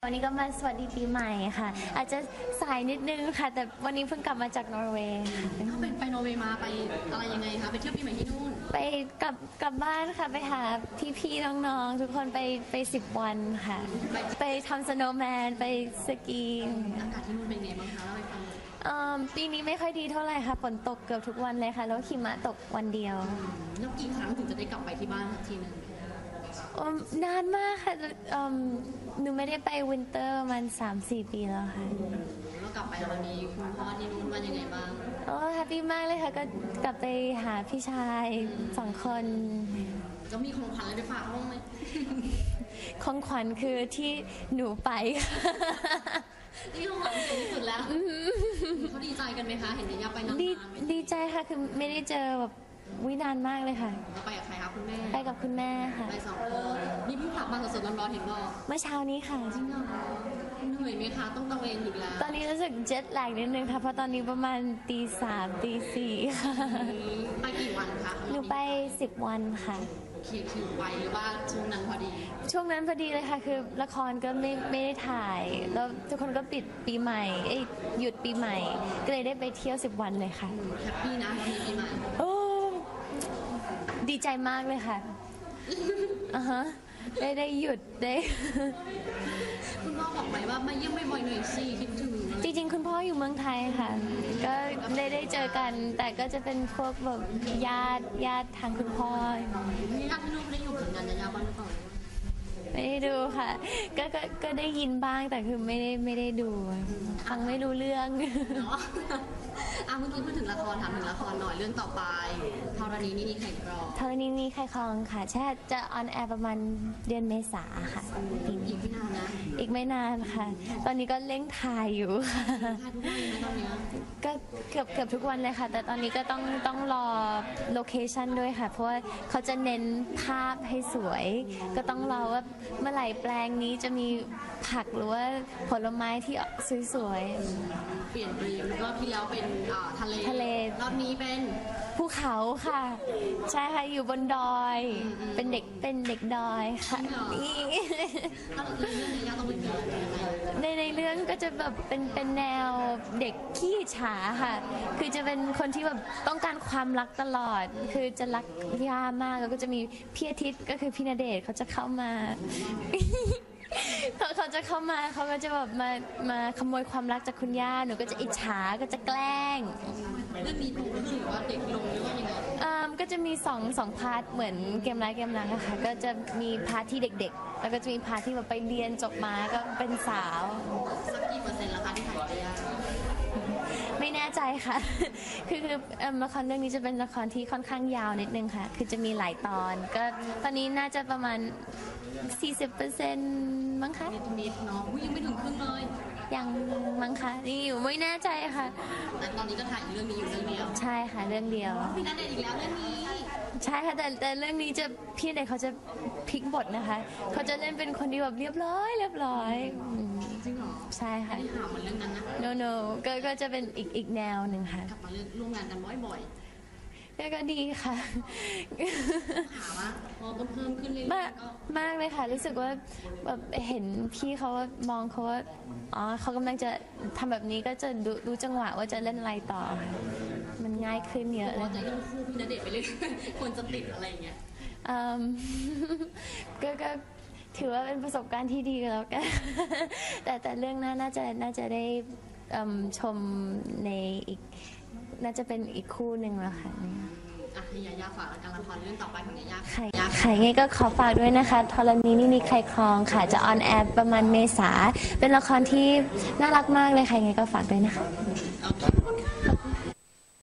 วันนี้ก็มาสวัสดีปีใหม่ค่ะอาจจะสายนิดนึงค่ะแต่วันนี้เพิ่งกลับมาจากนอร์เวย์ค่ะเขาไปนอร์เวย์มาไปอะไรยังไงคะไปเที่ยวปีใหม่ที่นู่นไปกลับบ้านค่ะไปหาพี่ๆน้องๆทุกคนไป10 วันค่ะไปทำสโนว์แมนไปสกีอากาศที่นู่นเป็นไงบ้างคะเล่าให้ฟังปีนี้ไม่ค่อยดีเท่าไหร่ค่ะฝนตกเกือบทุกวันเลยค่ะแล้วหิมะตกวันเดียวแล้วกี่ครั้งถึงจะได้กลับไปที่บ้านสักทีนึงนานมากค่ะหนูไม่ได้ไปวินเตอร์มัน3-4 ปีแล้วค่ะแล้วกลับไปวันนี้คุณพ่อที่นู่นว่ายังไงบ้างแฮปปี้มากเลยค่ะก็กลับไปหาพี่ชาย2 คนจะมีของขวัญอะไรไปฝากเขาบ้างไหมของขวัญคือที่หนูไปนี่ของขวัญที่สุดแล้วเขาดีใจกันไหมคะเห็นยาไปนานดีใจค่ะคือไม่ได้เจอแบบนานมากเลยค่ะไปกับใครคะคุณแม่ไปกับคุณแม่ค่ะไป2 คนนี่เพิ่งกลับมาสดๆร้อนๆเห็นบอกเมื่อเช้านี้ค่ะจริงเหรอเหนื่อยไหมคะต้องตะเวนอีกแล้วตอนนี้รู้สึกเจ็ตแลกนิดนึงค่ะเพราะตอนนี้ประมาณ3 ตี 4ค่ะไปกี่วันคะหนูไป10 วันค่ะคิวไวหรือว่าช่วงนั้นพอดีช่วงนั้นพอดีเลยค่ะคือละครก็ไม่ได้ถ่ายแล้วทุกคนก็ปิดปีใหม่หยุดปีใหม่ก็เลยได้ไปเที่ยว10 วันเลยค่ะแฮปปี้นะมีปีใหม่ดีใจมากเลยค่ะได้หยุดได้คุณพ่อบอกไหมว่ามาเยี่ยมบ่อยๆหน่อยสิคิดถึงจริงๆคุณพ่ออยู่เมืองไทยค่ะก็ได้เจอกันแต่ก็จะเป็นพวกแบบญาติทางคุณพ่อญาติที่นู่นไม่ได้อยู่ผลงานยาวๆบ้างหรือเปล่าไม่ได้ดูค่ะก็ได้ยินบ้างแต่คือไม่ได้ดูฟังไม่รู้เรื่องเมื่อกี้พูดถึงละครถามถึงละครหน่อยเรื่องต่อไปธรณีนี่ใครครองธรณีนี่ใครครองค่ะใช่จะออนแอร์ประมาณเดือนเมษาค่ะอีกไม่นานนะอีกไม่นานค่ะตอนนี้ก็เร่งถ่ายอยู่ค่ะถ่ายทุกวันนะตอนนี้ก็เกือบทุกวันเลยค่ะแต่ตอนนี้ก็ต้องรอโลเคชั่นด้วยค่ะเพราะว่าเขาจะเน้นภาพให้สวยก็ต้องรอว่าเมื่อไหร่แปลงนี้จะมีผักหรือว่าผลไม้ที่สวยๆเปลี่ยนธีมรอบที่แล้วเป็นทะเลรอบนี้เป็นภูเขาค่ะใช่ค่ะอยู่บนดอยเป็นเด็กดอยค่ะนี่ในเรื่องก็จะแบบเป็นแนวเด็กขี้ฉาค่ะคือจะเป็นคนที่แบบต้องการความรักตลอดคือจะรักย่ามากแล้วก็จะมีพี่อาทิตย์ก็คือพี่ณเดชน์เขาจะเข้ามาเขาจะเข้ามาเขาก็จะแบบมาขโมยความรักจากคุณย่าหนูก็จะอิจฉาก็จะแกล้งเรื่องนี้ผมรู้สึกว่าเด็กลงหรือว่ายังไงก็จะมี2 พาร์ทเหมือนเกมร้ายเกมรักอะค่ะก็จะมีพาร์ทที่เด็กๆแล้วก็จะมีพาร์ทที่แบบไปเรียนจบมาก็เป็นสาวสักกี่เปอร์เซ็นต์ละคะที่ถ่ายไปย่าไม่แน่ใจค่ะคือละครเรื่องนี้จะเป็นละครที่ค่อนข้างยาวนิดนึงค่ะคือจะมีหลายตอนก็ตอนนี้น่าจะประมาณ40%มั้งคะนิดเนาะยังไม่ถึงครึ่งเลยยังมั้งคะนี่อยู่ไม่แน่ใจค่ะแต่ตอนนี้ก็ถ่ายเรื่องนี้อยู่เรื่องเดียวใช่ค่ะเรื่องเดียวพี่ณเดชน์อีกแล้วเรื่องนี้ใช่ค่ะแต่เรื่องนี้จะพี่ณเดชน์เขาจะพลิกบทนะคะเขาจะเล่นเป็นคนที่แบบเรียบร้อยจริงเหรอใช่ค่ะที่หาเหมือนเรื่องนั้นนะ no ก็จะเป็นอีกแนวหนึ่งค่ะกลับมาร่วมงานกันบ่อยก็ดีค่ะถามว่าพอเพิ่มขึ้นเลยมากเลยค่ะรู้สึกว่าแบบเห็นพี่เขามองเขาว่าเขากำลังจะทำแบบนี้ก็จะดูจังหวะว่าจะเล่นอะไรต่อมันง่ายขึ้นเยอะเลยจะยังคู่พี่ณเดชน์ไปเลยคนจะติดอะไรอย่างเงี้ยก็ถือว่าเป็นประสบการณ์ที่ดีแล้วกันแต่เรื่องน่าจะได้ชมในอีกน่าจะเป็นอีกคู่หนึ่งแล้วค่ะให้ยาย่าฝากละครเรื่องต่อไปของยาย่าค่ะไงก็ขอฝากด้วยนะคะธรณีนี่ใครครองค่ะจะออนแอร์ประมาณเมษาเป็นละครที่น่ารักมากเลยค่ะไงก็ฝากด้วยนะคะ